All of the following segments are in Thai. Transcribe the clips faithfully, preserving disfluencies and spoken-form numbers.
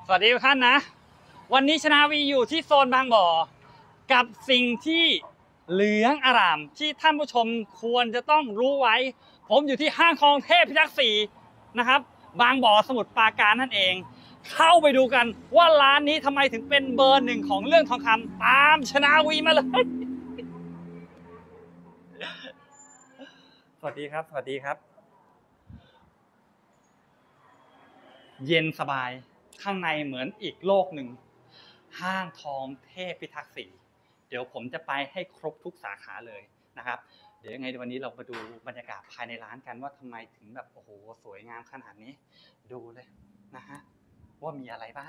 สวัสดีทุกท่านนะวันนี้ชนาวีอยู่ที่โซนบางบ่อกับสิ่งที่เหลืองอร่ามที่ท่านผู้ชมควรจะต้องรู้ไว้ผมอยู่ที่ห้างทองเทพพิทักษ์สี่นะครับบางบ่อสมุทรปราการนั่นเองเข้าไปดูกันว่าร้านนี้ทำไมถึงเป็นเบอร์หนึ่งของเรื่องทองคำตามชนาวีมาเลยสวัสดีครับสวัสดีครับเย็นสบายข้างในเหมือนอีกโลกหนึ่งห้างทองเทพพิทักษ์สี่เดี๋ยวผมจะไปให้ครบทุกสาขาเลยนะครับเดี๋ยวยังไงวันนี้เรามาดูบรรยากาศภายในร้านกันว่าทำไมถึงแบบโอ้โหสวยงามขนาดนี้ดูเลยนะฮะว่ามีอะไรบ้าง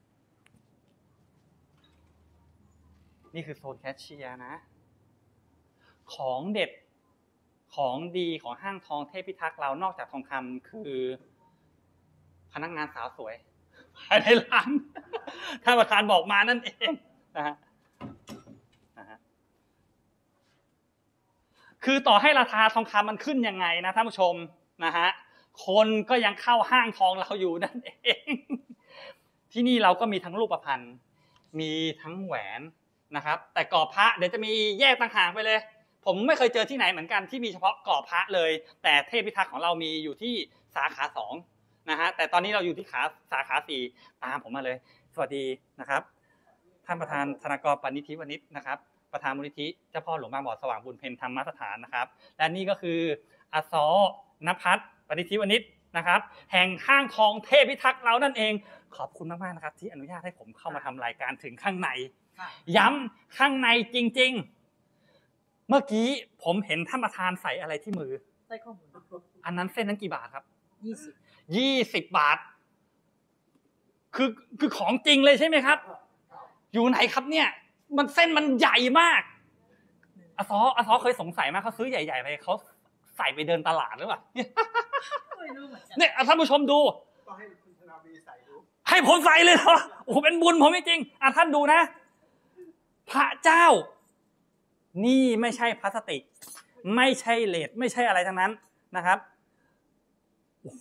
นี่คือโซนแคชเชียร์นะของเด็ดของดีของห้างทองเทพพิทักษ์เรานอกจากทองคำคือพนักงานสาวสวยภายในร้านท่านประธานบอกมานั่นเองนะฮะนะฮะคือต่อให้ราคาทองคำมันขึ้นยังไงนะท่านผู้ชมนะฮะคนก็ยังเข้าห้างทองเราอยู่นั่นเองที่นี่เราก็มีทั้งรูปพรรณมีทั้งแหวนนะครับแต่กรอบพระเดี๋ยวจะมีแยกต่างหากไปเลยผมไม่เคยเจอที่ไหนเหมือนกันที่มีเฉพาะกรอบพระเลยแต่เทพพิทักษ์ของเรามีอยู่ที่สาขาสองนะฮะแต่ตอนนี้เราอยู่ที่ขาสาขาสี่ตามผมมาเลยสวัสดีนะครับท่านประธานธนากรปณิธิวณิชนะครับประธานมูลนิธิเจ้าพ่อหลวงบางบ่อสว่างบุญเพ็ญธรรมสถานนะครับและนี่ก็คืออาซอนภัสปณิธิวณิชนะครับแห่งห้างทองเทพพิทักษ์เรานั่นเองขอบคุณมากๆนะครับที่อนุญาตให้ผมเข้ามาทำรายการถึงข้างในย้ำข้างในจริงๆเมื่อกี้ผมเห็นท่านประธานใส่อะไรที่มือใส่ข้อมืออันนั้นเส้นนั้นกี่บาทครับยี่สิบยี่สิบบาทคือคือของจริงเลยใช่ไหมครับอยู่ไหนครับเนี่ยมันเส้นมันใหญ่มากอาซออาซอเคยสงสัยไหมเขาซื้อใหญ่ๆไปเขาใส่ไปเดินตลาดหรือเปล่าเนี่ยท่านผู้ชมดูให้คุณธนาวีใส่ดูให้ผมใส่เลยเหรอโอ้โหเป็นบุญผมจริงๆอ่ะท่านดูนะพระเจ้านี่ไม่ใช่พลาสติกไม่ใช่เลดไม่ใช่อะไรทั้งนั้นนะครับโอ้โห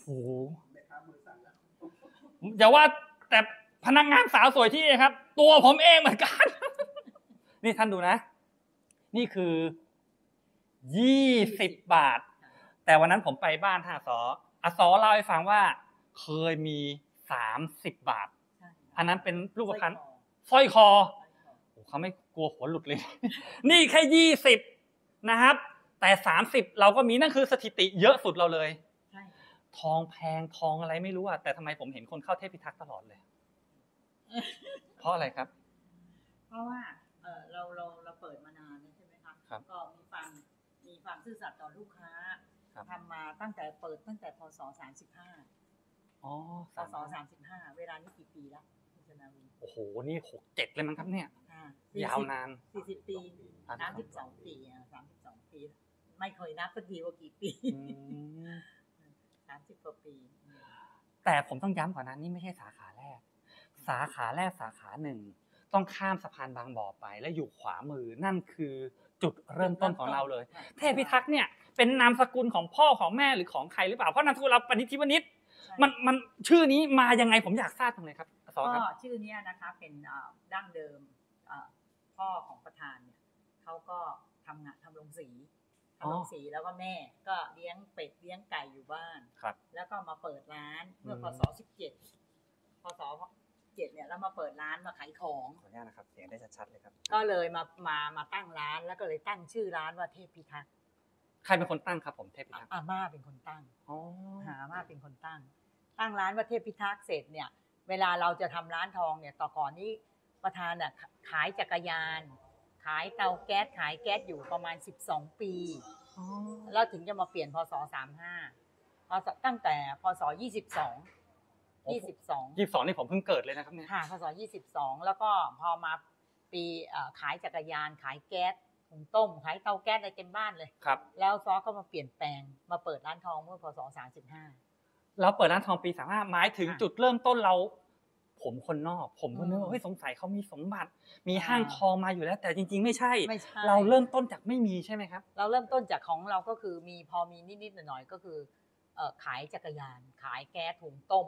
อย่าว่าแต่พนักงานสาวสวยที่นี่ครับตัวผมเองเหมือนกันนี่ท่านดูนะนี่คือยี่สิบบาทแต่วันนั้นผมไปบ้านท่าสออาซอเล่าให้ฟังว่าเคยมีสามสิบบาทอันนั้นเป็นรูปพรรณสร้อยคอโอ้เขาไม่กลัวหัวหลุดเลยนี่แค่ยี่สิบนะครับแต่สามสิบเราก็มีนั่นคือสถิติเยอะสุดเราเลยทองแพงทองอะไรไม่รู้อะแต่ทำไมผมเห็นคนเข้าเทพพิทักษ์ตลอดเลยเพราะอะไรครับเพราะว่าเออเราเราเราเปิดมานานใช่ไหมคะก็มีความมีความซื่อสัตย์ต่อลูกค้าทำมาตั้งแต่เปิดตั้งแต่พศสามสิบห้าอ๋อพศสามสิบห้าเวลานี้กี่ปีแล้วคุณชนาวีโอ้โหนี่หกเจ็ดเลยมั้งครับเนี่ยยาวนานสี่สิบปีสามสิบสองปีอ่ะสามสิบสองปีไม่เคยนับสักทีว่ากี่ปีสามสิบกว่าปีแต่ผมต้องย้ำก่อนนะนี่ไม่ใช่สาขาแรกสาขาแรกสาขาหนึ่งต้องข้ามสะพานบางบ่อไปและอยู่ขวามือนั่นคือจุดเริ่มต้นของเราเลยเทพพิทักษ์เนี่ยเป็นนามสกุลของพ่อของแม่หรือของใครหรือเปล่าเพราะนามสกุลเราปณิธิวณิชมันมันชื่อนี้มายังไงผมอยากทราบตรงไหนครับก็ชื่อนี้นะคะเป็นดั้งเดิมพ่อของประธานเนี่ยเขาก็ทำงานทำโรงสีทำโรงสีแล้วก็แม่ก็เลี้ยงเป็ดเลี้ยงไก่อยู่บ้านแล้วก็มาเปิดร้านเมื่อพศสิบเจ็ดพศเจ็ดเนี่ยแล้วมาเปิดร้านมาขายของขออนุญาตนะครับเสียงได้ชัดๆเลยครับก็เลยมามามาตั้งร้านแล้วก็เลยตั้งชื่อร้านว่าเทพพิทักษ์ใครเป็นคนตั้งครับผมเทพพิทักษ์อาม่าเป็นคนตั้งอ๋อหาอาม่าเป็นคนตั้งตั้งร้านว่าเทพพิทักษ์เสร็จเนี่ยเวลาเราจะทำร้านทองเนี่ยต่อก่อนนี้ประธานน่ะขายจักรยานขายเตาแก๊สขายแก๊สอยู่ประมาณสิบสองปีแล้วถึงจะมาเปลี่ยนพศสามสิบห้าพศตั้งแต่พศยี่สิบสองยี่สิบสองยี่สิบสองนี่ผมเพิ่งเกิดเลยนะครับเนี่ยค่ะพศยี่สิบสองแล้วก็พอมาปีขายจักรยานขายแก๊สหุงต้มขายเตาแก๊สอะไรเต็มบ้านเลยครับแล้วซอก็มาเปลี่ยนแปลงมาเปิดร้านทองเมื่อพศสามสิบห้าเราเปิดร้านทองปีสามสิบห้าหมายถึงจุดเริ่มต้นเราผมคนนอกผมก็นึกว่าเฮ้ยสงสัยเขามีสมบัติมีห้างทองมาอยู่แล้วแต่จริงๆไม่ใช่เราเริ่มต้นจากไม่มีใช่ไหมครับเราเริ่มต้นจากของเราก็คือมีพอมีนิดๆหน่อยๆก็คือขายจักรยานขายแก๊สหุงต้ม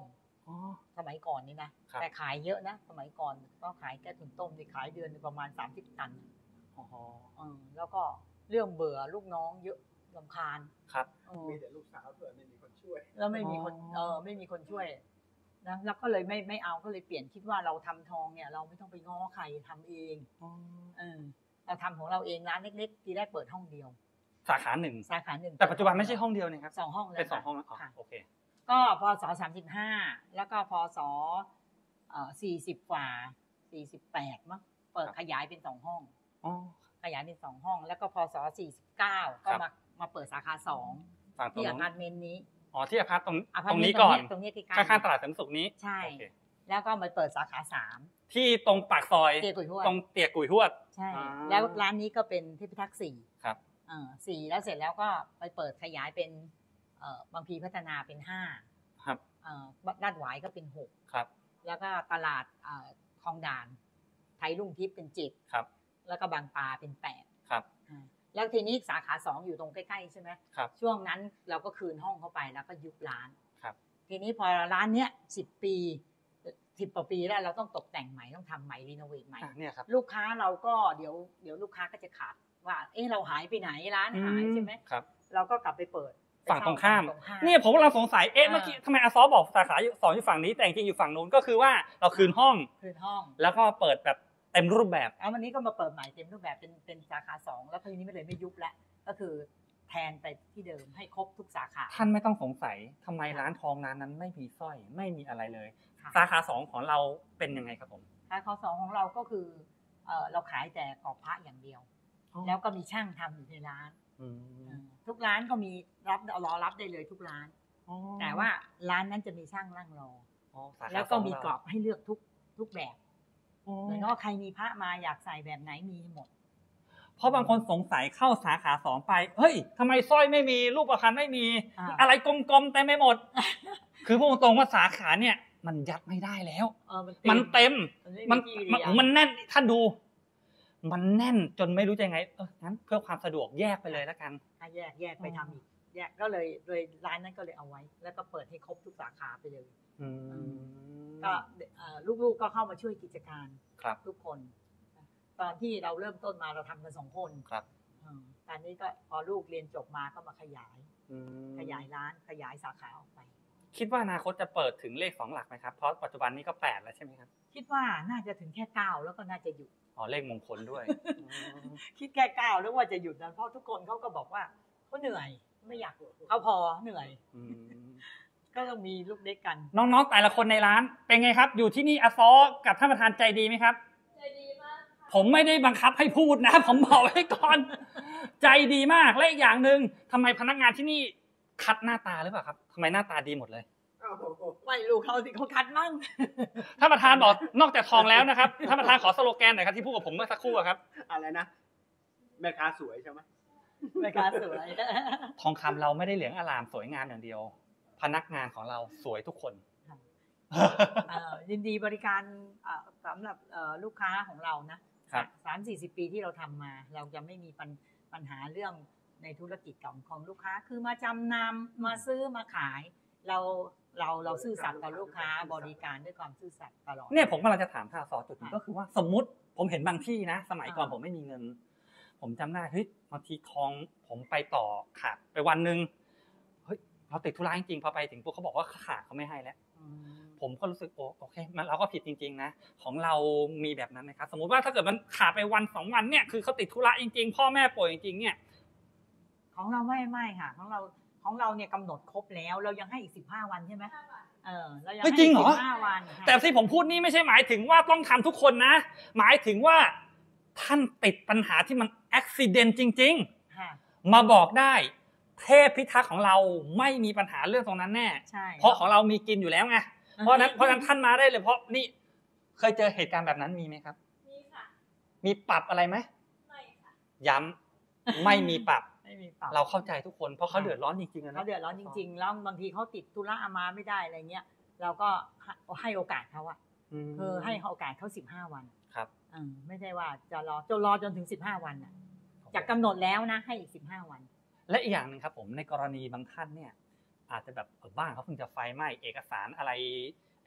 อ๋อสมัยก่อนนี่นะครับ แต่ขายเยอะนะสมัยก่อนก็ขายแก้ถุนต้มที่ขายเดือนประมาณสามสิบตันอ๋อเออแล้วก็เรื่องเบื่อลูกน้องเยอะรำคาญครับเออมีแต่ลูกสาวด้วยไม่มีคนช่วยแล้วไม่มีคนอ๋อเออไม่มีคนช่วยนะแล้วก็เลยไม่ไม่เอาก็เลยเปลี่ยนคิดว่าเราทำทองเนี่ย เราไม่ต้องไปง้อใครทำเองอ๋อเออเราทำของเราเองร้านเล็กๆทีแรกเปิดห้องเดียวสาขาหนึ่งสาขาหนึ่งแต่ปัจจุบันไม่ใช่ห้องเดียวนะครับสองห้องแล้วเป็นสองห้องแล้วค่ะอ๋อโอเคก็พศสามสิบห้าแล้วก็พศเอ่อสี่สิบกว่าสี่สิบแปดมั้งเปิดครับขยายเป็นสองห้องอ๋อขยายเป็นสองห้อง แล้วก็พศสี่สิบเก้าก็ครับมามาเปิดสาขาสองฝั่งตรงที่อนู้นพาร์ตเมนต์นี้อ๋อที่อพาร์ตตรงอพาตร์รตงเมนี้ต์ก่อนตรงนี้ใกล้ๆข้างๆตลาดเสริมสุขนี้ใช่โอเคแล้วก็มาเปิดสาขาสามที่ตรงปากซอยเตียกุยฮวดตรงเตียกุยฮวดใช่อ่าแล้วร้านนี้ก็เป็นเทพิทักษ์สี่ครับเออสี่แล้วเสร็จแล้วก็ไปเปิดขยายเป็นเอ่อบางพีพัฒนาเป็นห้าครับเอ่อลาดหวายก็เป็นหกครับแล้วก็ตลาดเอ่อคลองด่าน ไทยรุ่งทิพย์เป็นเจ็ดครับแล้วก็บางปลาเป็นแปดครับอ่าแล้วทีนี้สาขาสองอยู่ตรงใกล้ๆใช่ไหมครับช่วงนั้นเราก็คืนห้องเข้าไปแล้วก็ยุบร้านครับทีนี้พอร้านเนี้ยสิบปีสิบกว่าปีแล้วเราต้องตกแต่งใหม่ต้องทำใหม่รีโนเวทใหม่อ่ะเนี่ยครับลูกค้าเราก็เดี๋ยวเดี๋ยวลูกค้าก็จะขาดว่า เอ๊ะเราหายไปไหนร้านหายใช่ไหมครับเราก็กลับไปเปิดฝั่งตรงข้ามฝั่ตรงข้ามเนี่ยผมกำลังสงสัย เอ๊ะอ่าเมื่อกี้ทำไมอาซอบอกสาขาอยู่สองอยู่ฝั่งนี้แต่จริงๆอยู่ฝั่งนู้นก็คือว่าเราคืนห้องคืนห้องแล้วก็เปิดแบบเต็มรูปแบบเอาวันนี้ก็มาเปิดใหม่เต็มรูปแบบเป็นเป็นสาขาสองแล้วทีนี้ไม่เลยไม่ยุบแล้วก็คือแทนไปที่เดิมให้ครบทุกสาขาท่านไม่ต้องสงสัยทำไมร้านทองร้านนั้นไม่มีสร้อยไม่มีอะไรเลยค่ะสาขาสองของเราเป็นยังไงครับผมสาขาสองของเราก็คือเอ่อเราขายแต่กรอบพระอย่างเดียว แล้วก็มีช่างทำอยู่ในร้านอืมเออทุกร้านก็มีรับรอรับได้เลยทุกร้านอ๋อแต่ว่าร้านนั้นจะมีช่างนั่งรออ๋อสาขาแล้วก็สองมีกรอบให้เลือกทุกทุกแบบอ๋อเหมือนว่าใครมีพระมาอยากใส่แบบไหนมีหมดเพราะบางคนสงสัยเข้าสาขาสองไปเฮ้ยทำไมสร้อยไม่มีรูปประพันธ์ไม่มีอ่าอะไรกลมๆเต็มไปหมด คือพูดตรงๆว่าสาขาเนี่ย มันยัดไม่ได้แล้วเออมันมันเต็มมัมัน นที่มันเดียวมันแน่นท่านดู มันแน่นจนไม่รู้จะยังไงเอองั้นเพื่อความสะดวกแยกไปเลยแล้วกันถ้าแยกแยกไปทำอีกแยกก็เลยเลยร้านนั้นก็เลยเอาไว้ แล้วก็เปิดให้ครบทุกสาขาไปเลยอืมก็เอ่อลูกๆก็เข้ามาช่วยกิจการครับทุกคน ตอนที่เราเริ่มต้นมาเราทำกันสองคนครับอืมตอนนี้ก็พอลูกเรียนจบมาก็มาขยายอืมขยายร้านขยายสาขาออกไปคิดว่าอนาคตจะเปิดถึงเลขสองหลักไหมครับเพราะปัจจุบันนี้ก็แปดแล้วใช่ไหมครับคิดว่าน่าจะถึงแค่เก้าแล้วก็น่าจะหยุดอ๋อเลขมงคลด้วยคิดแค่เก้าแล้วว่าจะหยุดนะเพราะทุกคนเขาก็บอกว่าเขาเหนื่อย ไม่อยากเขาพอเหนื่อยอืมก็ต้องมีลูกเล็กกันน้องๆแต่ละคนในร้านเป็นไงครับ อยู่ที่นี่อาซอกับท่านประธานใจดีไหมครับใจดีมากค่ะผมไม่ได้บังคับให้พูดนะ ผมบอกไว้ก่อน ใจดีมากและอีกอย่างหนึ่งทำไมพนักงานที่นี่คัดหน้าตาหรือเปล่าครับทำไมหน้าตาดีหมดเลยไม่รู้เขาสิเขาคัดมั่งท่านประธานบอกนอกจากทองแล้วนะครับท่านประธานขอสโลแกนหน่อยครับที่พูดกับผมเมื่อสักครู่อะครับอะไรนะแม่ค้าสวยใช่ไหมไม่กล้าสวยทองคำเราไม่ได้เหลืองอลามสวยงามอย่างเดียว พนักงานของเราสวยทุกคนเอ่อยินดีบริการเอ่อสำหรับเอ่อลูกค้าของเรานะครับ สามสี่สิบปีที่เราทำมา เราจะไม่มีปัญปัญหาเรื่องในธุรกิจของของลูกค้า คือมาจำนำมาซื้อมาขาย เราเราเราซื่อสัตย์ต่อลูกค้าบริการด้วยความซื่อสัตย์ตลอดเนี่ยผมกำลังจะถามท่านอาซอจุดหนึงก็คือว่าสมมุติผมเห็นบางที่นะ สมัยก่อนอ่าผมไม่มีเงิน ผมจำได้เฮ้ยบางทีทองผมไปต่อขาดไปวันหนึ่งเฮ้ยเราติดธุระจริงๆพอไปถึงปุ๊บเขาบอกว่าขาดเขาไม่ให้แล้วอืมผมก็รู้สึกโอ้โอเคมันเราก็ผิดจริงๆนะของเรามีแบบนั้นไหมครับสมมุติว่าถ้าเกิดมันขาดไปวันสองวันเนี่ยคือเขาติดธุระจริงๆพ่อแม่ป่วยจริงๆเนี่ยของเราไม่ไม่ค่ะของเราของเราเนี่ยกำหนดครบแล้ว เรายังให้อีกสิบห้าวันใช่ไหมห้าบาทเออเรายังเฮ้ให้ยจริงเหรอสิบห้าวันค่ะแต่ที่ผมพูดนี่ไม่ใช่หมายถึงว่าต้องทำทุกคนนะ หมายถึงว่าท่านติดปัญหาที่มันอุบิเหตุจริงค่ะๆ มาบอกได้ เทพพิทักษ์ของเราไม่มีปัญหาเรื่องตรงนั้นแน่ใช่เพราะของเรามีกินอยู่แล้วไงเพราะนั้นเพราะนั้นท่านมาได้เลยเพราะนี่เคยเจอเหตุการณ์แบบนั้นมีไหมครับมีค่ะมีปรับอะไรไหมไม่ค่ะย้ำไม่มีปรับไม่มีปรับเราเข้าใจทุกคนเพราะเขาเดือดร้อนจริงๆนะเขาเดือดร้อนจริง ๆ แล้วบางทีเขาติดธุระมาไม่ได้อะไรเงี้ยเราก็ให้โอกาสเขาอะมคือให้โอกาสเขาสิบห้าวันครับเออไม่ใช่ว่าจะรอจนรอจนถึงสิบห้าวันอะจากกำหนดแล้วนะให้อีกสิบห้าวันและอีกอย่างหนึ่งครับผมในกรณีบางท่านเนี่ยอาจจะแบบเออบ้านเขาเพิ่งจะไฟไหม้เอกสารอะไรไอ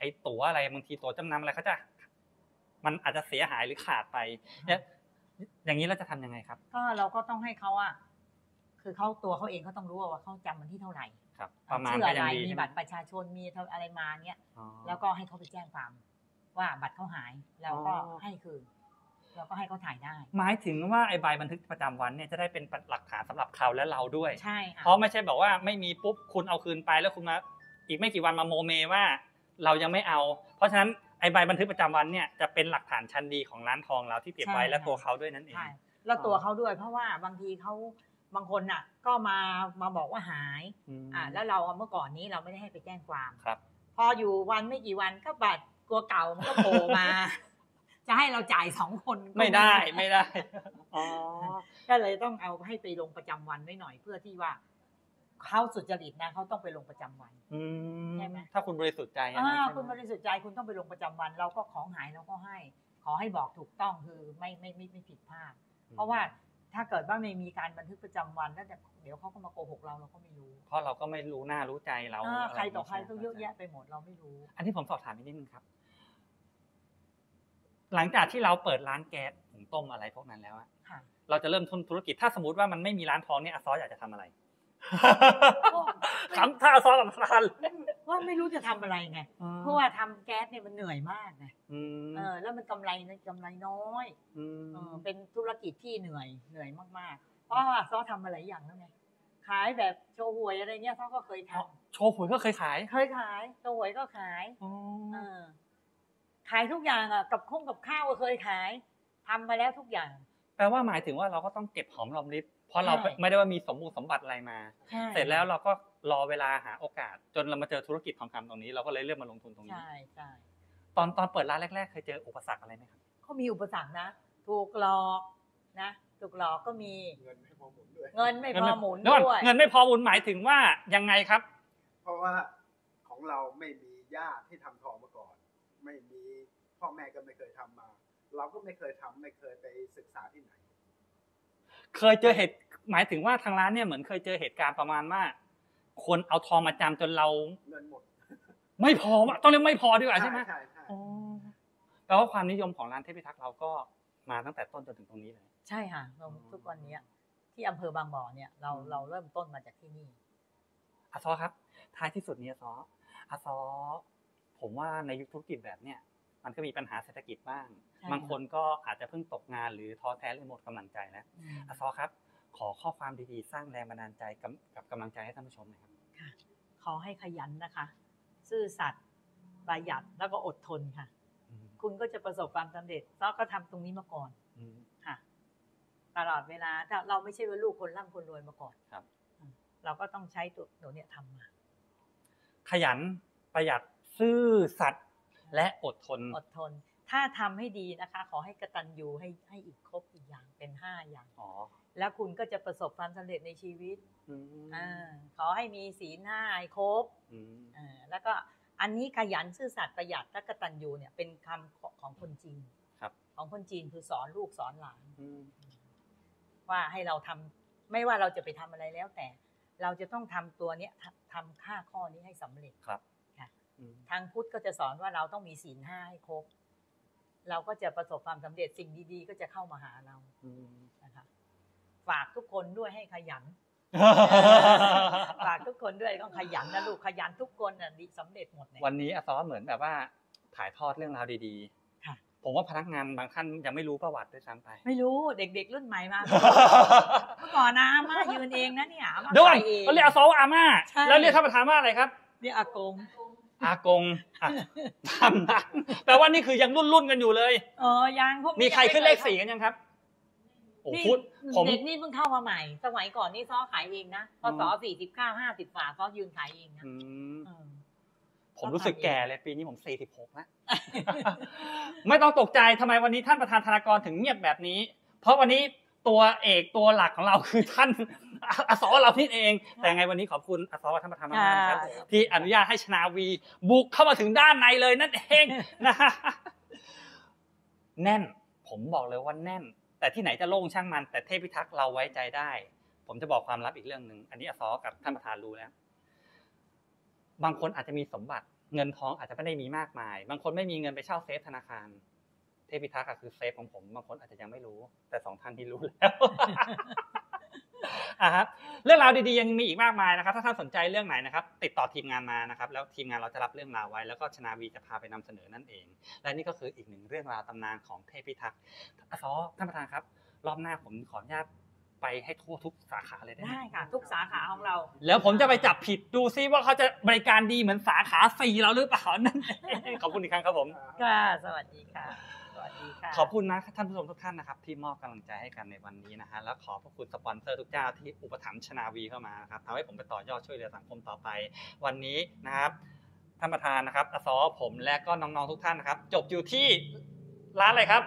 อ้ตั๋วอะไรบางทีตั๋วจำนำอะไรเขาจะมันอาจจะเสียหายหรือขาดไปเนี่ยอย่างนี้เราจะทำยังไงครับก็เราก็ต้องให้เขาอะคือเขาตัวเขาเองเขาต้องรู้ว่าเขาจำวันที่เท่าไหร่ครับประมาณชื่ออะไรมีมีบัตรประชาชนมีอะไรมาเนี้ยแล้วก็ให้เขาไปแจ้งความว่าบัตรเขาหายแล้วก็ให้คืนแล้วก็ให้เขาถ่ายได้หมายถึงว่าไอ้ใบบันทึกประจำวันเนี่ยจะได้เป็นหลักฐานสำหรับเขาและเราด้วยใช่เพราะไม่ใช่บอกว่าไม่มีปุ๊บคุณเอาคืนไปแล้วคุณมาอีกไม่กี่วันมาโมเมว่าเรายังไม่เอาเพราะฉะนั้นไอ้ใบบันทึกประจำวันเนี่ยจะเป็นหลักฐานชั้นดีของร้านทองเราที่เก็บไว้และตัวเขาด้วยนั่นเองใช่แล้วตัวเขาด้วยเพราะว่าบางทีเขาบางคนน่ะก็มามาบอกว่าหายอ่าแล้วเราเมื่อก่อนนี้เราไม่ได้ให้ไปแจ้งความครับพออยู่วันไม่กี่วันก็บัตรตัวเก่ามันก็โผล่มาจะให้เราจ่ายสองคนไม่ได้ไม่ได้อ๋อก็เลยต้องเอาให้ไปลงประจำวันไว้หน่อยเพื่อที่ว่าเขาสุจริตนะเขาต้องไปลงประจำวันใช่ไหมถ้าคุณบริสุทธิ์ใจอ่าคุณบริสุทธิ์ใจคุณต้องไปลงประจำวันเราก็ของหายเราก็ให้ขอให้บอกถูกต้องคือไม่ไม่ไม่ไม่ผิดพลาดเพราะว่าถ้าเกิดว่าไม่มีการบันทึกประจำวันแล้วเดี๋ยวเขาก็มาโกหกเราเราก็ไม่รู้เพราะเราก็ไม่รู้หน้ารู้ใจเราใครต่อใครก็เยอะแยะไปหมดเราไม่รู้อันนี้ผมสอบถามนิดนึงครับหลังจากที่เราเปิดร้านแก๊สหุงต้มอะไรพวกนั้นแล้วอะเราจะเริ่มธุรกิจถ้าสมมติว่ามันไม่มีร้านทองเนี่ยอาซออยากจะทำอะไรคำถ้าอาซอสำคัญว่าไม่รู้จะทำอะไรไงเพราะว่าทำแก๊สเนี่ยมันเหนื่อยมากไงเออแล้วมันกำไรกำไรน้อยเออเป็นธุรกิจที่เหนื่อยเหนื่อยมากๆเพราะว่าซอทำมาหลายอย่างแล้วไงขายแบบโชว์หวยอะไรเงี้ยซอก็เคยทำโชว์หวยก็เคยขายเคยขายโชว์หวยก็ขายเออขายทุกอย่างอ่ะกับข้งกับข้าวก็เคยขายทำมาแล้วทุกอย่างแปลว่าหมายถึงว่าเราก็ต้องเก็บหอมรอมริบเพราะเราไม่ได้ว่ามีสมบูรณ์สมบัติอะไรมาเสร็จแล้วเราก็รอเวลาหาโอกาสจนเรามาเจอธุรกิจทองคำตรงนี้เราก็เลยเลือกมาลงทุนตรงนี้ใช่ใช่ตอนตอนเปิดร้านแรกๆเคยเจออุปสรรคอะไรไหมครับก็มีอุปสรรคนะถูกหลอกนะถูกหลอกก็มีเงินไม่พอหมุนด้วยเงินไม่พอหมุนด้วยเงินไม่พอหมุนหมายถึงว่ายังไงครับเพราะว่าของเราไม่มีญาติที่ทำทองมาก่อนไม่มีพ่อแม่ก็ไม่เคยทำมาเราก็ไม่เคยทำไม่เคยไปศึกษาที่ไหนเคยเจอเหตุหมายถึงว่าทางร้านเนี่ยเหมือนเคยเจอเหตุการณ์ประมาณว่าคนเอาทองมาจำจนเราเงินหมดไม่พอต้องเรียกไม่พอดีกว่าใช่ไหมใช่ใช่แปลว่าความนิยมของร้านเทพพิทักษ์เราก็มาตั้งแต่ต้นจนถึงตรงนี้เลยใช่ค่ะทุกวันนี้ที่อำเภอบางบ่อเนี่ยเราเราเริ่มต้นมาจากที่นี่อาซอครับท้ายที่สุดนี้อาซออาซอผมว่าในยุคธุรกิจแบบเนี้ยมันก็มีปัญหาเศรษฐกิจบ้างบางคนก็อาจจะเพิ่งตกงานหรือท้อแท้หรือหมดกำลังใจแล้วอาซอครับขอข้อความดีๆสร้างแรงบันดาลใจกับกำลังใจให้ท่านผู้ชมหน่อยครับค่ะขอให้ขยันนะคะซื่อสัตย์ประหยัดแล้วก็อดทนค่ะคุณก็จะประสบความสำเร็จเพราะก็ทำตรงนี้มาก่อนค่ะตลอดเวลาถ้าเราไม่ใช่ว่าลูกคนร่ำคนรวยมาก่อนครับเราก็ต้องใช้ตัวหนูเนี่ยทำมาขยันประหยัดซื่อสัตย์และอดทนอดทนถ้าทำให้ดีนะคะขอให้กตัญญูให้ให้อีกครบอีกอย่างเป็นห้าอย่างอ๋อแล้วคุณก็จะประสบความสำเร็จในชีวิตอ่าขอให้มีศีลห้าให้ครบอ่าแล้วก็อันนี้ขยันซื่อสัตย์ประหยัดและกตัญญูเนี่ยเป็นคำของคนจีนครับของคนจีนคือสอนลูกสอนหลานว่าให้เราทำไม่ว่าเราจะไปทำอะไรแล้วแต่เราจะต้องทำตัวเนี้ยทำห้าข้อนี้ให้สำเร็จครับทางพุทธก็จะสอนว่าเราต้องมีศีลห้าให้ครบเราก็จะประสบความสำเร็จสิ่งดีๆก็จะเข้ามาหาเรานะคะฝากทุกคนด้วยให้ขยันฝากทุกคนด้วยต้องขยันนะลูกขยันทุกคนน่ะดีสำเร็จหมดวันนี้อาซอเหมือนแบบว่าถ่ายทอดเรื่องราวดีๆค่ะผมว่าพนักงานบางท่านยังไม่รู้ประวัติด้วยซ้ำไปไม่รู้เด็กๆรุ่นใหม่มาเมื่อก่อนนะอาม่ายืนเองนะเนี่ยอาม่าใส่เองเขาเรียกอาซออาม่าแล้วเรียกท่านประธานว่าอะไรครับเรียกอากงอากงทำนะแปลว่านี่คือยังรุ่นๆกันอยู่เลยเออยังพวกมีใครขึ้นเลขสี่กันยังครับโอ้พูดผมเด็กนี่เพิ่งเข้ามาใหม่สมัยก่อนนี่ซ้อขายเองนะพศสี่สิบเก้า ห้าสิบฝาซ้อยืนขายเองนะผมรู้สึกแก่เลยปีนี้ผมสี่สิบหกแล้วไม่ต้องตกใจทำไมวันนี้ท่านประธานธนากรถึงเงียบแบบนี้เพราะวันนี้ตัวเอกตัวหลักของเราคือท่านอาสอเรานี่เองแต่ไงวันนี้ขอบคุณอาสอท่านประธานมากครับที่อนุญาตให้ชนาวีบุกเข้ามาถึงด้านในเลยนั่นเองนะแน่นผมบอกเลยว่าแน่นแต่ที่ไหนจะโล่งช่างมันแต่เทพพิทักษ์เราไว้ใจได้ผมจะบอกความลับอีกเรื่องนึงอันนี้อาสอกับท่านประธานรู้แล้วบางคนอาจจะมีสมบัติเงินทองอาจจะไม่ได้มีมากมายบางคนไม่มีเงินไปเช่าเซฟธนาคารเทพิทักษ์คือเซฟของผมบางคนอาจจะยังไม่รู้แต่สองท่านที่รู้แล้ว อ่ะครับเรื่องราวดีๆยังมีอีกมากมายนะครับถ้าท่านสนใจเรื่องไหนนะครับติดต่อทีมงานมานะครับแล้วทีมงานเราจะรับเรื่องราวไว้แล้วก็ชนาวีจะพาไปนำเสนอนั่นเองและนี่ก็คืออีกหนึ่งเรื่องราวตำนานของเทพิทักษ์อสท่านประธานครับรอบหน้าผมขออนุญาตไปให้ทั่วทุกสาขาเลยได้ไหมได้ค่ะทุกสาขาของเราแล้วผมจะไปจับผิดดูซิว่าเขาจะบริการดีเหมือนสาขาสี่เราหรือเปล่านั่นขอบคุณอีกครั้งครับผมค่ะสวัสดีค่ะสวัสดีค่ะขอบคุณนะท่านผู้ชมทุกท่านนะครับที่มอบกำลังใจให้กันในวันนี้นะฮะแล้วขอขอบคุณสปอนเซอร์ทุกเจ้าที่อุปถัมภ์ชนาวีเข้ามานะครับทำให้ผมไปต่อยอดช่วยเหลือสังคมต่อไปวันนี้นะครับท่านประธานนะครับอสอผมและก็น้องๆทุกท่านนะครับจบอยู่ที่ร้านอะไรครับ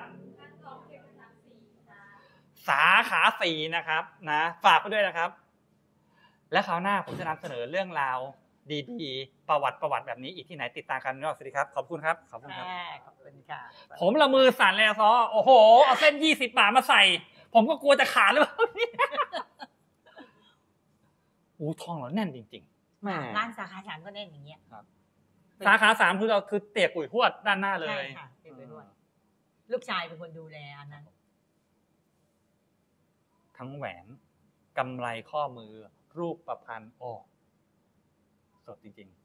สาขาสี่นะครับนะฝากไปด้วยนะครับและคราวหน้าผมจะนำเสนอเรื่องราวดีๆประวัติประวัติแบบนี้อีกที่ไหนติดตามกันนะสวัสดีครับขอบคุณครับขอบคุณครับขอบคุณค่ะผมละมือสั่นเลยอะซอโอ้โหเอาเส้นยี่สิบบาทมาใส่ผมก็กลัวจะขาดหรือเปล่าเนี่ยอู้ทองเราแน่นจริงๆแม่ร้านสาขาสามก็แน่นอย่างเงี้ยสาขาสามคือเราคือเตียกุยหวดด้านหน้าเลใช่ยค่ะเป็นไปด้วยลูกชายเป็นคนดูแลอันนั้นทั้งแหวนกำไรข้อมือรูปประพันธ์โอ้สดจริงๆ